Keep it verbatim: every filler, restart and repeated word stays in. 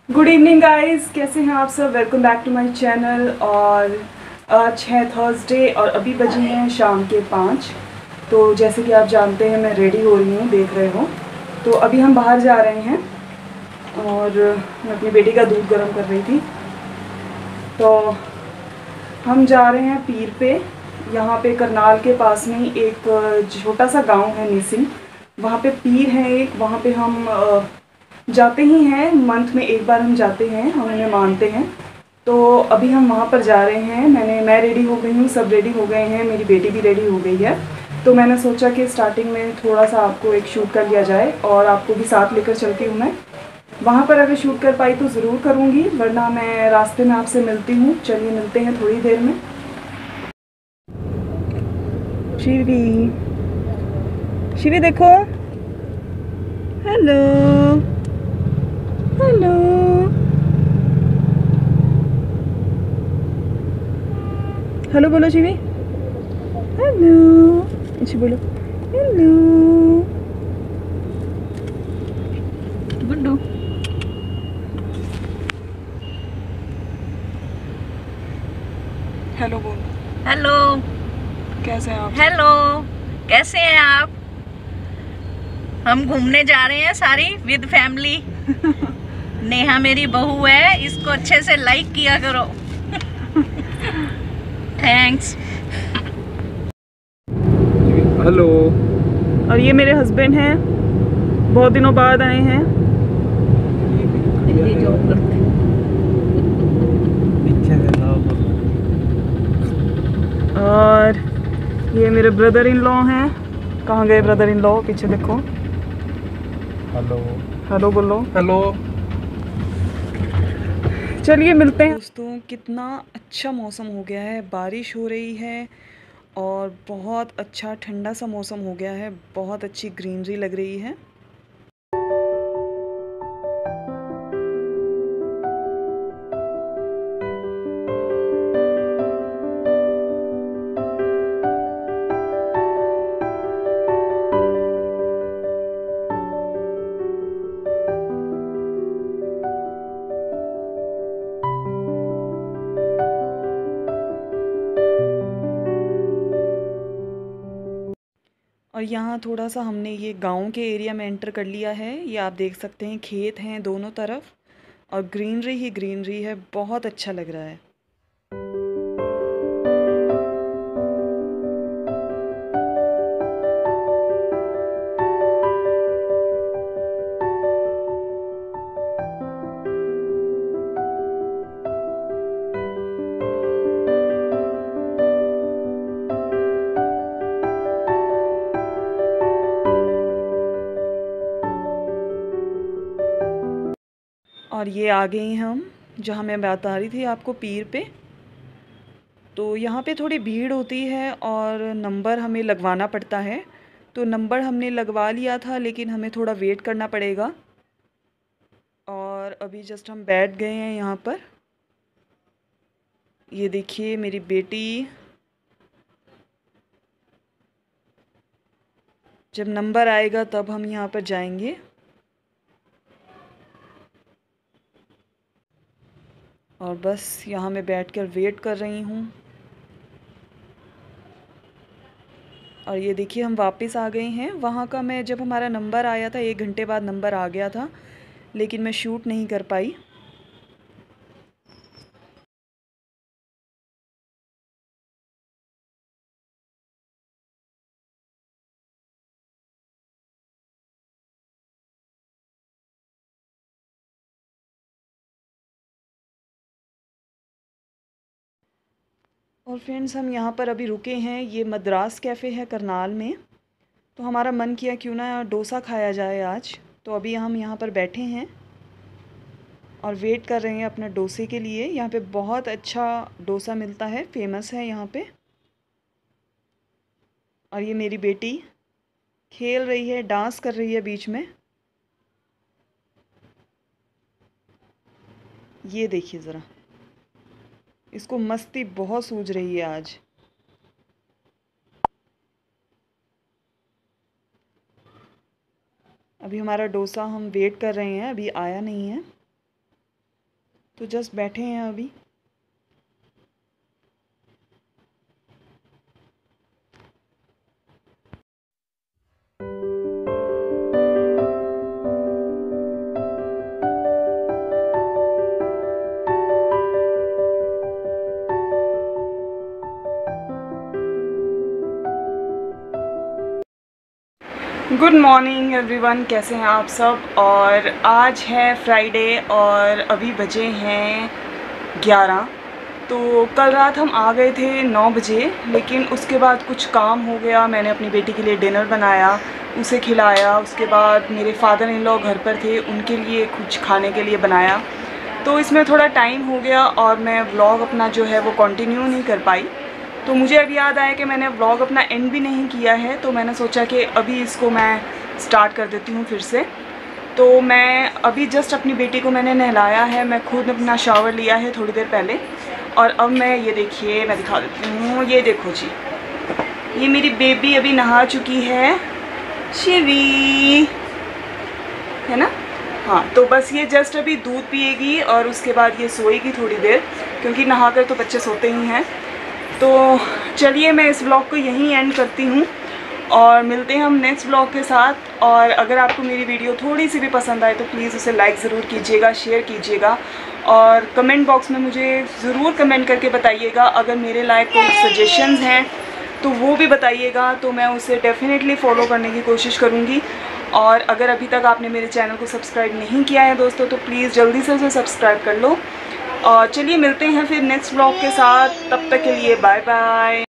Good evening guys, कैसे हैं आप सब। Welcome back to my channel. और आज है थर्सडे और अभी बजे हैं शाम के पाँच। तो जैसे कि आप जानते हैं मैं रेडी हो रही हूँ, देख रहे हो। तो अभी हम बाहर जा रहे हैं और मैं अपनी बेटी का दूध गर्म कर रही थी। तो हम जा रहे हैं पीर पे। यहाँ पे करनाल के पास में ही एक छोटा सा गांव है निसिंग, वहाँ पे पीर है एक। वहाँ पे हम अ, जाते ही हैं, मंथ में एक बार हम जाते हैं, हम उन्हें मानते हैं। तो अभी हम वहाँ पर जा रहे हैं। मैंने मैं रेडी हो गई हूँ, सब रेडी हो गए हैं, मेरी बेटी भी रेडी हो गई है। तो मैंने सोचा कि स्टार्टिंग में थोड़ा सा आपको एक शूट कर लिया जाए और आपको भी साथ लेकर चलती हूँ मैं। वहाँ पर अगर शूट कर पाई तो ज़रूर करूँगी, वरना मैं रास्ते में आपसे मिलती हूँ। चलिए मिलते हैं थोड़ी देर में। शिवी, शिवी देखो। Hello hello. हेलो बोलो शिवी। हेलो, अच्छी बोलो। हेलो गुड्डू। हेलो बोल। हेलो। कैसे हैं आप? हेलो, कैसे हैं आप? हम घूमने जा रहे हैं सारी विद फैमिली। नेहा मेरी बहू है, इसको अच्छे से लाइक किया करो। थैंक्स। हेलो। और ये मेरे हस्बैंड हैं, बहुत दिनों बाद आए हैं। ये जॉब करते हैं। और ये मेरे ब्रदर इन लॉ हैं। कहाँ गए ब्रदर इन लॉ? पीछे देखो। हेलो हेलो बोलो। हेलो। चलिए मिलते हैं। दोस्तों, कितना अच्छा मौसम हो गया है, बारिश हो रही है और बहुत अच्छा ठंडा सा मौसम हो गया है, बहुत अच्छी ग्रीनरी लग रही है। और यहाँ थोड़ा सा हमने ये गांव के एरिया में एंटर कर लिया है। ये आप देख सकते हैं, खेत हैं दोनों तरफ और ग्रीनरी ही ग्रीनरी है, बहुत अच्छा लग रहा है। और ये आ गए हैं हम जहाँ मैं बता रही थी आपको, पीर पे। तो यहाँ पे थोड़ी भीड़ होती है और नंबर हमें लगवाना पड़ता है। तो नंबर हमने लगवा लिया था, लेकिन हमें थोड़ा वेट करना पड़ेगा। और अभी जस्ट हम बैठ गए हैं यहाँ पर। ये देखिए मेरी बेटी। जब नंबर आएगा तब हम यहाँ पर जाएंगे। और बस यहाँ मैं बैठकर वेट कर रही हूँ। और ये देखिए हम वापस आ गए हैं। वहाँ का मैं, जब हमारा नंबर आया था एक घंटे बाद नंबर आ गया था, लेकिन मैं शूट नहीं कर पाई। और फ्रेंड्स, हम यहाँ पर अभी रुके हैं। ये मद्रास कैफ़े है करनाल में। तो हमारा मन किया क्यों ना डोसा खाया जाए आज। तो अभी हम यहाँ पर बैठे हैं और वेट कर रहे हैं अपने डोसे के लिए। यहाँ पे बहुत अच्छा डोसा मिलता है, फेमस है यहाँ पे। और ये मेरी बेटी खेल रही है, डांस कर रही है बीच में। ये देखिए ज़रा, इसको मस्ती बहुत सूझ रही है आज। अभी हमारा डोसा हम वेट कर रहे हैं, अभी आया नहीं है। तो जस्ट बैठे हैं अभी। गुड मॉर्निंग एवरीवन, कैसे हैं आप सब। और आज है फ्राइडे और अभी बजे हैं ग्यारह। तो कल रात हम आ गए थे नौ बजे, लेकिन उसके बाद कुछ काम हो गया। मैंने अपनी बेटी के लिए डिनर बनाया, उसे खिलाया। उसके बाद मेरे फादर इन लॉ घर पर थे, उनके लिए कुछ खाने के लिए बनाया। तो इसमें थोड़ा टाइम हो गया और मैं व्लॉग अपना जो है वो कंटिन्यू नहीं कर पाई। तो मुझे अब याद आया कि मैंने व्लॉग अपना एंड भी नहीं किया है, तो मैंने सोचा कि अभी इसको मैं स्टार्ट कर देती हूँ फिर से। तो मैं अभी जस्ट अपनी बेटी को मैंने नहलाया है, मैं खुद अपना शावर लिया है थोड़ी देर पहले। और अब मैं ये देखिए, मैं दिखा देती हूँ। ये देखो जी, ये मेरी बेबी अभी नहा चुकी है, शिवी है ना। हाँ, तो बस ये जस्ट अभी दूध पिएगी और उसके बाद ये सोएगी थोड़ी देर, क्योंकि नहाकर तो बच्चे सोते ही हैं। तो चलिए मैं इस ब्लॉग को यहीं एंड करती हूँ और मिलते हैं हम नेक्स्ट ब्लॉग के साथ। और अगर आपको मेरी वीडियो थोड़ी सी भी पसंद आए तो प्लीज़ उसे लाइक ज़रूर कीजिएगा, शेयर कीजिएगा और कमेंट बॉक्स में मुझे ज़रूर कमेंट करके बताइएगा। अगर मेरे लायक कोई सजेशंस हैं तो वो भी बताइएगा, तो मैं उसे डेफ़िनेटली फ़ॉलो करने की कोशिश करूँगी। और अगर अभी तक आपने मेरे चैनल को सब्सक्राइब नहीं किया है दोस्तों, तो प्लीज़ जल्दी से उसे सब्सक्राइब कर लो। और चलिए मिलते हैं फिर नेक्स्ट ब्लॉग के साथ, तब तक के लिए बाय बाय।